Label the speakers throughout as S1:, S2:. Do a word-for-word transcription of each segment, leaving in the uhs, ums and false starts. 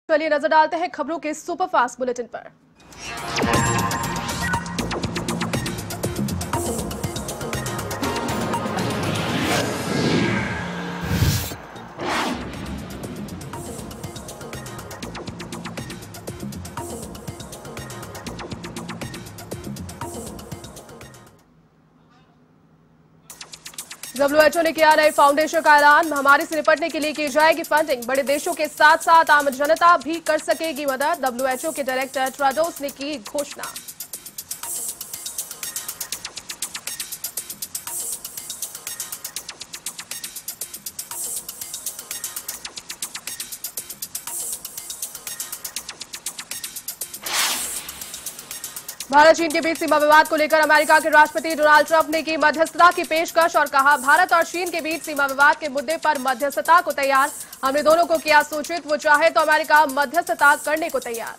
S1: चलिए नजर डालते हैं खबरों के सुपरफास्ट बुलेटिन पर। डब्ल्यू एच ओ ने किया नए फाउंडेशन का ऐलान। महामारी से निपटने के लिए की जाएगी फंडिंग। बड़े देशों के साथ साथ आम जनता भी कर सकेगी मदद। डब्ल्यू एच ओ के डायरेक्टर ट्राडोस ने की घोषणा। भारत चीन के बीच सीमा विवाद को लेकर अमेरिका के राष्ट्रपति डोनाल्ड ट्रंप ने की मध्यस्थता की पेशकश और कहा, भारत और चीन के बीच सीमा विवाद के मुद्दे पर मध्यस्थता को तैयार। हमने दोनों को किया सूचित, वो चाहे तो अमेरिका मध्यस्थता करने को तैयार।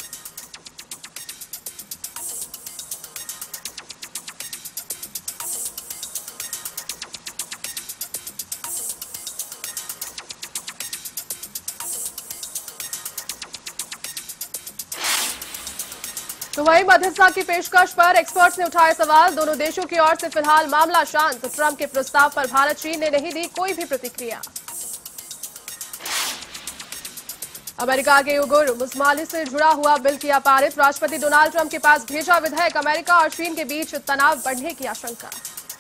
S1: तो वही मध्यस्थता की पेशकश पर एक्सपर्ट्स ने उठाए सवाल। दोनों देशों की ओर से फिलहाल मामला शांत। ट्रंप के प्रस्ताव पर भारत चीन ने नहीं दी कोई भी प्रतिक्रिया। अमेरिका के उइगुर मुस्लिम से जुड़ा हुआ बिल किया पारित। राष्ट्रपति डोनाल्ड ट्रंप के पास भेजा विधेयक। अमेरिका और चीन के बीच तनाव बढ़ने की आशंका।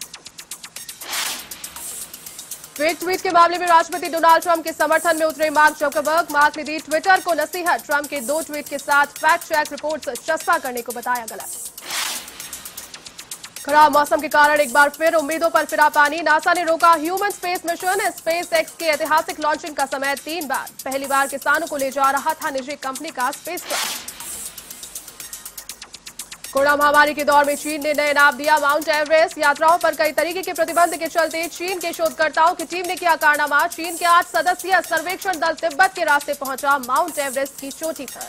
S1: फेक ट्वीट के मामले में राष्ट्रपति डोनाल्ड ट्रंप के समर्थन में उतरे मार्क जकरबर्ग। मार्क ने दी ट्विटर को नसीहत। ट्रंप के दो ट्वीट के साथ फैक्ट चेक रिपोर्ट चस्पा करने को बताया गलत। खराब मौसम के कारण एक बार फिर उम्मीदों पर फिरा पानी। नासा ने रोका human space mission. SpaceX के ऐतिहासिक लॉन्चिंग का समय तीन बार। पहली बार किसानों को ले जा रहा था निजी कंपनी का स्पेसक्राफ्ट। कोरोना महामारी के दौर में चीन ने नए नाम दिया माउंट एवरेस्ट। यात्राओं पर कई तरीके के प्रतिबंध के चलते चीन के शोधकर्ताओं की टीम ने किया कारनामा। चीन के आठ सदस्यीय सर्वेक्षण दल तिब्बत के रास्ते पहुंचा माउंट एवरेस्ट की चोटी पर।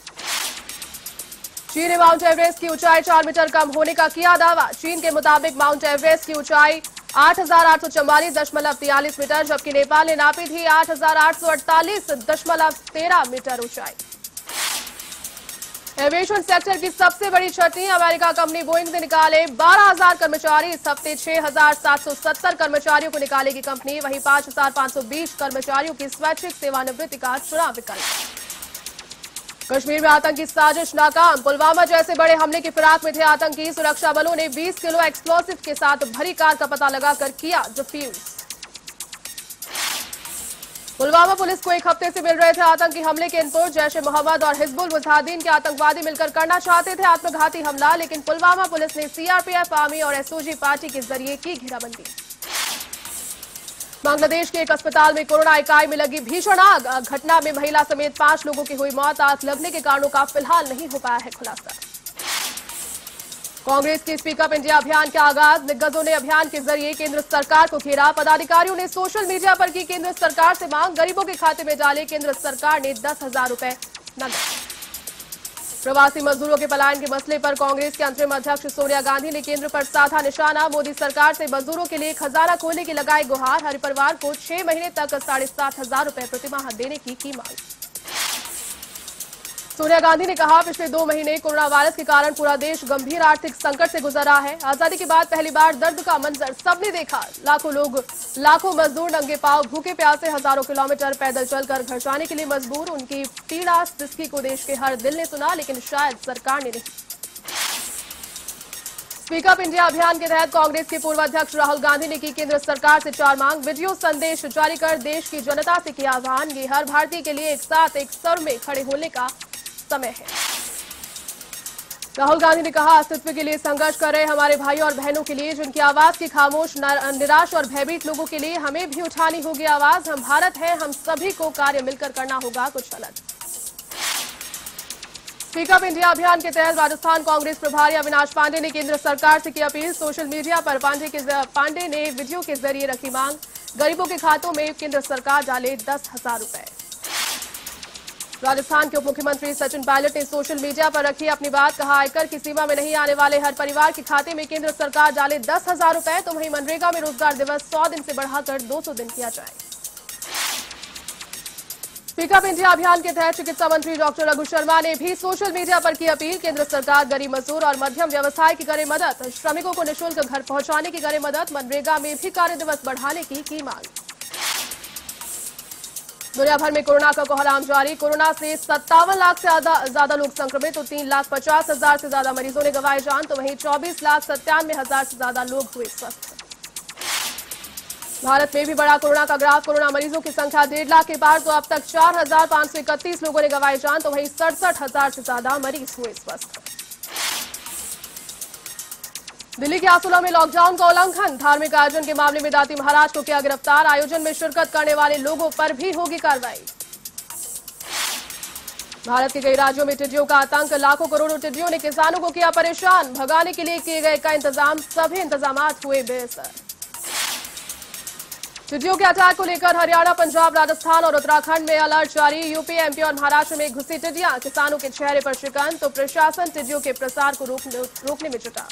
S1: चीन ने माउंट एवरेस्ट की ऊंचाई चार मीटर कम होने का किया दावा। चीन के मुताबिक माउंट एवरेस्ट की ऊंचाई आठ हजार आठ सौ चौवालीस दशमलव तियालीस मीटर, जबकि नेपाल ने नापी थी आठ हजार आठ सौ अड़तालीस दशमलव तेरह मीटर ऊंचाई। एविएशन सेक्टर की सबसे बड़ी छटनी। अमेरिका कंपनी बोइंग ने निकाले बारह हजार कर्मचारी। इस हफ्ते छह हजार सात सौ सत्तर कर्मचारियों को निकालेगी कंपनी। वहीं पांच हजार पांच सौ बीस कर्मचारियों की स्वैच्छिक सेवानिवृत्ति का चुनाव विकल्प। कश्मीर में आतंकी साजिश नाकाम। पुलवामा जैसे बड़े हमले की फिराक में थे आतंकी। सुरक्षा बलों ने बीस किलो एक्सप्लोसिव के साथ भरी कार का पता लगाकर किया डिफ्यूज। पुलवामा पुलिस को एक हफ्ते से मिल रहे थे आतंकी हमले के इनपुट। जैश ए मोहम्मद और हिजबुल मुजाहिदीन के आतंकवादी मिलकर करना चाहते थे आत्मघाती हमला, लेकिन पुलवामा पुलिस ने सीआरपीएफ, आर्मी और एसओजी पार्टी के जरिए की घेराबंदी। बांग्लादेश के एक अस्पताल में कोरोना इकाई में लगी भीषण आग। घटना में महिला समेत पांच लोगों की हुई मौत। आग लगने के कारणों का फिलहाल नहीं हो पाया है खुलासा। कांग्रेस के स्पीक अप इंडिया अभियान का आगाज। दिग्गजों ने अभियान के जरिए केंद्र सरकार को घेरा। पदाधिकारियों ने सोशल मीडिया पर की केंद्र सरकार से मांग। गरीबों के खाते में डाले केंद्र सरकार ने दस हजार रुपए नकद। प्रवासी मजदूरों के पलायन के मसले पर कांग्रेस के अंतरिम अध्यक्ष सोनिया गांधी ने केंद्र पर साधा निशाना। मोदी सरकार से मजदूरों के लिए खजाना खोलने की लगाई गुहार। हर परिवार को छह महीने तक साढ़े सात हजार रुपए प्रतिमाह देने की की मांग। सोनिया गांधी ने कहा, पिछले दो महीने कोरोना वायरस के कारण पूरा देश गंभीर आर्थिक संकट से गुजर रहा है। आजादी के बाद पहली बार दर्द का मंजर सबने देखा। लाखों लोग, लाखों मजदूर नंगे पांव भूखे प्यासे हजारों किलोमीटर पैदल चलकर घर जाने के लिए मजबूर। उनकी पीड़ा जिसकी को देश के हर दिल ने सुना, लेकिन शायद सरकार ने नहीं। स्पीक अप इंडिया अभियान के तहत कांग्रेस के पूर्व अध्यक्ष राहुल गांधी ने की केंद्र सरकार से चार मांग। वीडियो संदेश जारी कर देश की जनता से किया आह्वान। ये हर भारतीय के लिए एक साथ एक स्वर में खड़े होने का समय है। राहुल गांधी ने कहा, अस्तित्व के लिए संघर्ष कर रहे हमारे भाई और बहनों के लिए, जिनकी आवाज की खामोश, निराश और भयभीत लोगों के लिए हमें भी उठानी होगी आवाज। हम भारत हैं, हम सभी को कार्य मिलकर करना होगा कुछ अलग। स्पीक अप इंडिया अभियान के तहत राजस्थान कांग्रेस प्रभारी अविनाश पांडे ने केंद्र सरकार से की अपील। सोशल मीडिया पर पांडे के पांडे ने वीडियो के जरिए रखी मांग। गरीबों के खातों में केंद्र सरकार डाले दस हजार रुपए। राजस्थान के उप मुख्यमंत्री सचिन पायलट ने सोशल मीडिया पर रखी अपनी बात। कहा, आयकर की सीमा में नहीं आने वाले हर परिवार के खाते में केंद्र सरकार डाले दस हजार रुपए। तो वहीं मनरेगा में रोजगार दिवस सौ दिन से बढ़ाकर दो सौ दिन किया जाए। स्पीक अप इंडिया अभियान के तहत चिकित्सा मंत्री डॉक्टर रघु शर्मा ने भी सोशल मीडिया पर की अपील। केंद्र सरकार गरीब मजदूर और मध्यम व्यवसाय की करे मदद, श्रमिकों को निःशुल्क घर पहुंचाने की करे मदद, मनरेगा में भी कार्य दिवस बढ़ाने की की मांग। दुनिया भर में कोरोना का कोहराम जारी। कोरोना से सत्तावन लाख से ज्यादा लोग संक्रमित, तो तीन लाख पचास हजार से ज्यादा मरीजों ने गंवाए जान, तो वहीं चौबीस लाख सत्तानवे हजार से ज्यादा लोग हुए स्वस्थ। भारत में भी बड़ा कोरोना का ग्राफ। कोरोना मरीजों की संख्या डेढ़ लाख के पार, तो अब तक चार हजार पांच सौ इकतीस लोगों ने गंवाए जान, तो वहीं सड़सठ हजार से ज्यादा मरीज हुए स्वस्थ। दिल्ली के आसोला में लॉकडाउन का उल्लंघन, धार्मिक आयोजन के मामले में दाती महाराज को किया गिरफ्तार। आयोजन में शिरकत करने वाले लोगों पर भी होगी कार्रवाई। भारत के कई राज्यों में टिड्डियों का आतंक, लाखों करोड़ों टिड्डियों ने किसानों को किया परेशान। भगाने के लिए किए गए का इंतजाम, सभी इंतजाम हुए बेअसर। टिड्डियों के अटैक को लेकर हरियाणा, पंजाब, राजस्थान और उत्तराखंड में अलर्ट जारी। यूपी, एमपी और महाराष्ट्र में घुसी टिड्डियां, किसानों के चेहरे पर शिकन, तो प्रशासन टिड्डियों के प्रसार को रोकने, रोकने में जुटा।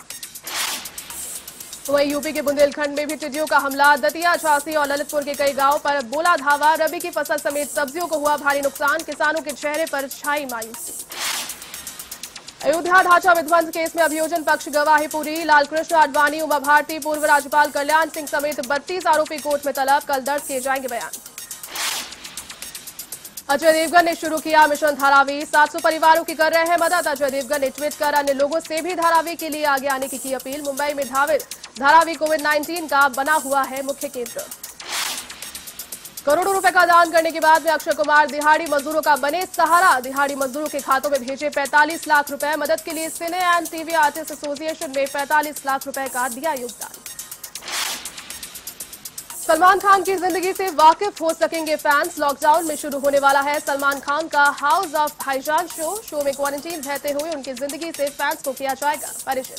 S1: वहीं यूपी के बुंदेलखंड में भी टिड्डियों का हमला, दतिया, झांसी और ललितपुर के कई गांवों पर बोला धावा। रबी की फसल समेत सब्जियों को हुआ भारी नुकसान, किसानों के चेहरे पर छाई मायूसी। अयोध्या ढांचा विध्वंस केस में अभियोजन पक्ष गवाही पूरी। लालकृष्ण आडवाणी, उमा भारती, पूर्व राज्यपाल कल्याण सिंह समेत बत्तीस आरोपी कोर्ट में तलब, कल दर्ज किए जाएंगे बयान। अजय देवगन ने शुरू किया मिशन धारावी, सात सौ परिवारों की कर रहे हैं मदद। अजय देवगन ने ट्वीट कर अन्य लोगों से भी धारावी के लिए आगे आने की की अपील। मुंबई में धावित धारावी कोविड नाइन्टीन का बना हुआ है मुख्य केंद्र। करोड़ों रुपए का दान करने के बाद में अक्षय कुमार दिहाड़ी मजदूरों का बने सहारा। दिहाड़ी मजदूरों के खातों में भेजे पैंतालीस लाख रुपए। मदद के लिए cine and TV artist association में पैंतालीस लाख रुपए का दिया योगदान। सलमान खान की जिंदगी से वाकिफ हो सकेंगे फैंस। लॉकडाउन में शुरू होने वाला है सलमान खान का house of Bhaijaan show. Show में क्वारंटीन रहते हुए उनकी जिंदगी से फैंस को किया जाएगा परिचित।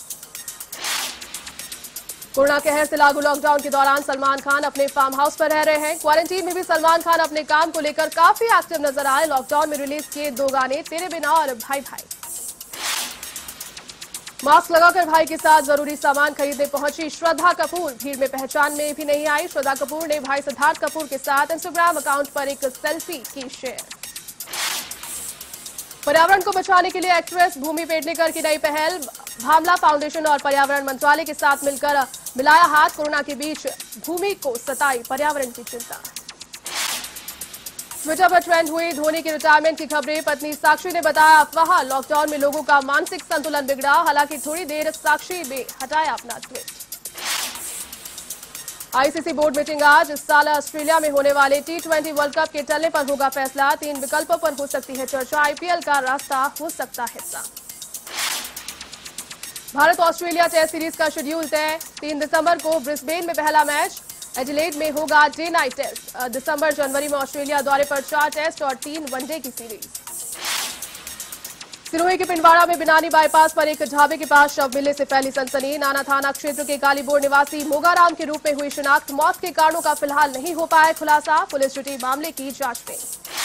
S1: कोरोना कहर से लागू लॉकडाउन के दौरान सलमान खान अपने फार्म हाउस पर रह रहे हैं। क्वारंटीन में भी सलमान खान अपने काम को लेकर काफी एक्टिव नजर आए। लॉकडाउन में रिलीज किए दो गाने, तेरे बिना और भाई भाई। मास्क लगाकर भाई के साथ जरूरी सामान खरीदने पहुंची श्रद्धा कपूर। भीड़ में पहचान में भी नहीं आई। श्रद्धा कपूर ने भाई सिद्धार्थ कपूर के साथ इंस्टाग्राम अकाउंट पर एक सेल्फी की शेयर। पर्यावरण को बचाने के लिए एक्ट्रेस भूमि पेडनेकर की नई पहल। भामला फाउंडेशन और पर्यावरण मंत्रालय के साथ मिलकर मिलाया हाथ। कोरोना के बीच भूमि को सताई पर्यावरण की चिंता। ट्विटर पर ट्रेंड हुई धोनी की रिटायरमेंट की खबरें। पत्नी साक्षी ने बताया अफवाह, लॉकडाउन में लोगों का मानसिक संतुलन बिगड़ा। हालांकि थोड़ी देर साक्षी ने हटाया अपना ट्वीट। आईसीसी बोर्ड मीटिंग आज। इस साल ऑस्ट्रेलिया में होने वाले टी ट्वेंटी वर्ल्ड कप के टलने पर होगा फैसला। तीन विकल्पों पर हो सकती है चर्चा। आईपीएल का रास्ता हो सकता है साफ। भारत ऑस्ट्रेलिया टेस्ट सीरीज का शेड्यूल तय। तीन दिसंबर को ब्रिस्बेन में पहला मैच। एडिलेड में होगा डे नाइट टेस्ट। दिसंबर जनवरी में ऑस्ट्रेलिया दौरे पर चार टेस्ट और तीन वनडे की सीरीज। सिरोही के पिंडवाड़ा में बिनानी बाईपास पर एक ढाबे के पास शव मिलने से फैली सनसनी। नाना थाना क्षेत्र के कालीबोर निवासी मोगाराम के रूप में हुई शिनाख्त। मौत के कारणों का फिलहाल नहीं हो पाया खुलासा। पुलिस जुटी मामले की जांच में।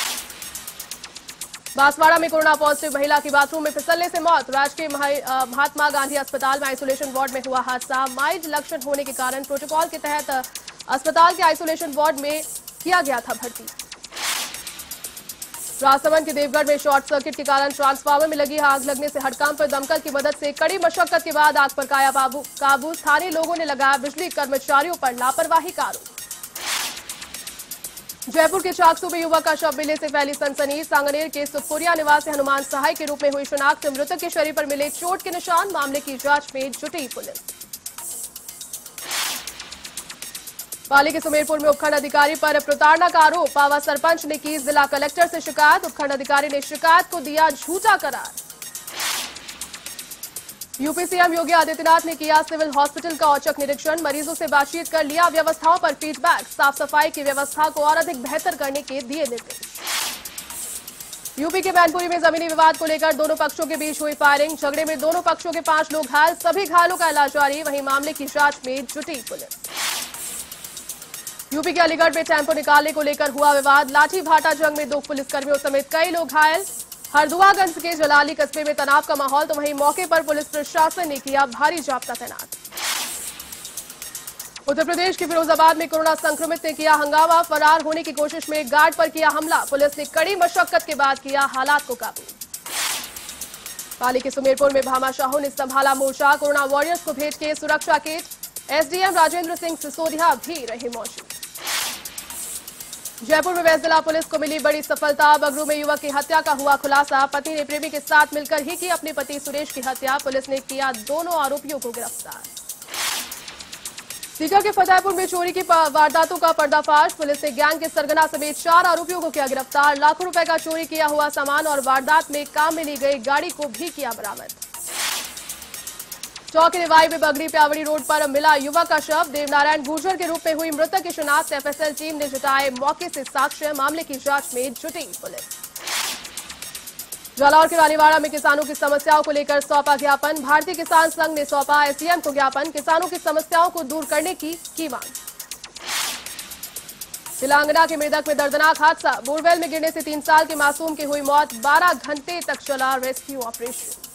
S1: बांसवाड़ा में कोरोना पॉजिटिव महिला की बाथरूम में फिसलने से मौत। राजकीय महात्मा गांधी अस्पताल में आइसोलेशन वार्ड में हुआ हादसा। माइल्ड लक्षण होने के कारण प्रोटोकॉल के तहत अस्पताल के आइसोलेशन वार्ड में किया गया था भर्ती। राजसमंद के देवगढ़ में शॉर्ट सर्किट के कारण ट्रांसफार्मर में लगी आग लगने से हड़कांप पर दमकल की मदद से कड़ी मशक्कत के बाद आग पर काया काबू। स्थानीय लोगों ने लगाया बिजली कर्मचारियों पर लापरवाही का आरोप। जयपुर के चाकसू में युवक का शव मिलने से फैली सनसनी। सांगनेर के सुखपुरिया निवासी हनुमान सहाय के रूप में हुई शिनाख्त। मृतक के शरीर पर मिले चोट के निशान। मामले की जांच में जुटी पुलिस। पाली के सुमेरपुर में उपखंड अधिकारी पर प्रताड़ना का आरोप। पावा सरपंच ने की जिला कलेक्टर से शिकायत। उपखंड अधिकारी ने शिकायत को दिया झूठा करार। यूपी सीएम योगी आदित्यनाथ ने किया सिविल हॉस्पिटल का औचक निरीक्षण। मरीजों से बातचीत कर लिया व्यवस्थाओं पर फीडबैक। साफ सफाई की व्यवस्था को और अधिक बेहतर करने के दिए निर्देश। यूपी के मैनपुरी में जमीनी विवाद को लेकर दोनों पक्षों के बीच हुई फायरिंग। झगड़े में दोनों पक्षों के पांच लोग घायल। सभी घायलों का इलाज जारी। वहीं मामले की जांच में जुटी पुलिस। यूपी के अलीगढ़ में टेम्पो निकालने को लेकर हुआ विवाद। लाठी भाटा जंग में दो पुलिसकर्मियों समेत कई लोग घायल। हरदुआगंज के जलाली कस्बे में तनाव का माहौल, तो वहीं मौके पर पुलिस प्रशासन ने किया भारी जाब्ता तैनात। उत्तर प्रदेश के फिरोजाबाद में कोरोना संक्रमित ने किया हंगामा। फरार होने की कोशिश में गार्ड पर किया हमला। पुलिस ने कड़ी मशक्कत के बाद किया हालात को काबू। पाली के सुमेरपुर में भामा शाहू ने संभाला मोर्चा। कोरोना वॉरियर्स को भेज के सुरक्षा किट। एसडीएम राजेंद्र सिंह सिसोदिया भी रहे मौजूद। जयपुर में वेस्ट जिला पुलिस को मिली बड़ी सफलता। बगरू में युवक की हत्या का हुआ खुलासा। पति ने प्रेमी के साथ मिलकर ही की अपने पति सुरेश की हत्या। पुलिस ने किया दोनों आरोपियों को गिरफ्तार। सीकर के फतेहपुर में चोरी की वारदातों का पर्दाफाश। पुलिस ने गैंग के सरगना समेत चार आरोपियों को किया गिरफ्तार। लाखों रुपए का चोरी किया हुआ सामान और वारदात में काम में ली गई गाड़ी को भी किया बरामद। चौक निवाई में बगरी प्यावड़ी रोड पर मिला युवक का शव। देवनारायण गुर्जर के रूप में हुई मृतक की शिनाख्त। एफएसएल टीम ने जुटाए मौके से साक्ष्य। मामले की जांच में जुटी पुलिस। जालौर के रानीवाड़ा में किसानों की समस्याओं को लेकर सौंपा ज्ञापन। भारतीय किसान संघ ने सौंपा एसडीएम को ज्ञापन। किसानों की समस्याओं को दूर करने की की मांग। तेलंगाना के मेदक में दर्दनाक हादसा। बोरवेल में गिरने से तीन साल के मासूम की हुई मौत। बारह घंटे तक चला रेस्क्यू ऑपरेशन।